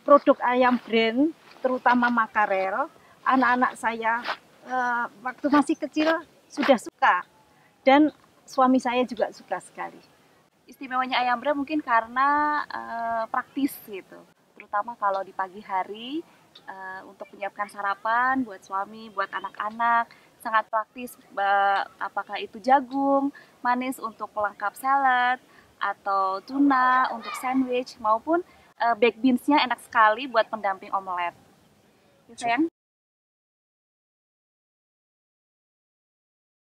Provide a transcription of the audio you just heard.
produk ayam brand, terutama makarel, anak-anak saya waktu masih kecil sudah suka dan suami saya juga suka sekali. Istimewanya ayam brand mungkin karena praktis gitu, terutama kalau di pagi hari untuk menyiapkan sarapan buat suami, buat anak-anak, sangat praktis. Apakah itu jagung manis untuk pelengkap salad, atau tuna untuk sandwich, maupun baked beans-nya enak sekali buat pendamping omelet. Ya, sayang?